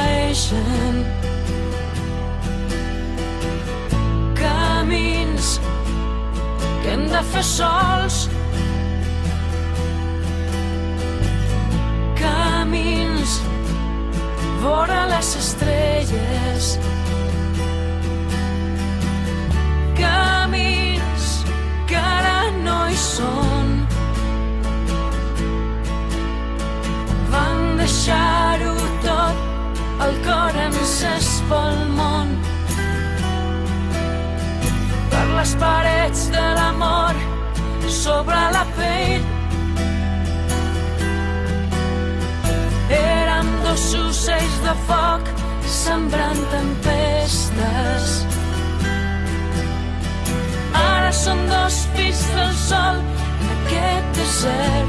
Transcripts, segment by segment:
s'esvaeixen, camins que hem de fer sols, camins vora les estrelles, camins que ara no hi són. Van deixar-ho tot, el cor encès pel món, per les parets de l'amor sobre la pell. Érem dos ocells de foc sembrant tempestes. Ara som dos fills del sol en aquest desert.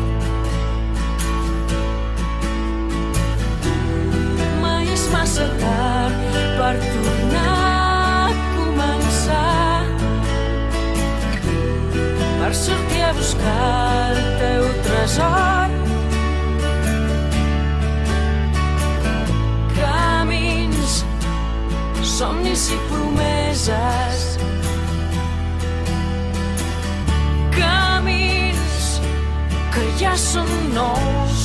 Mai és massa tard per tornar a començar, per sortir a buscar el teu tresor. Camins, somnis i promeses, camins que ja són nous.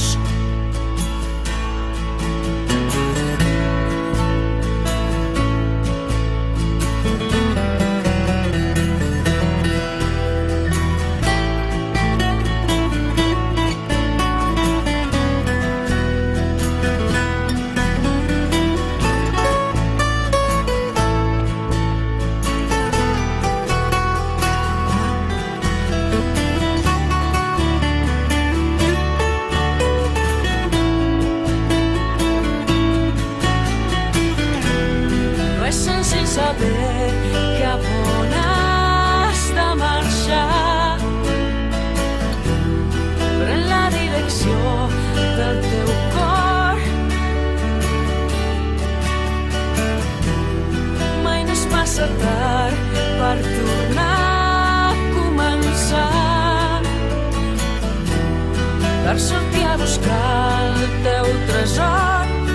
Saber cap on has de marxar, pren la direcció del teu cor. Mai no és massa tard per tornar a començar, per sortir a buscar el teu tresor.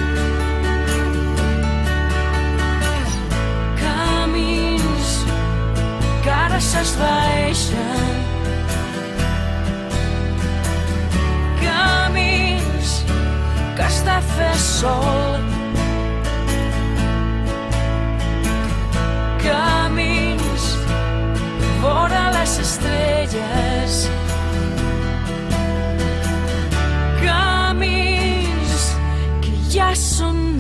S'esvaeixen, camins que has de fer sol, camins vora les estrelles, camins que ja són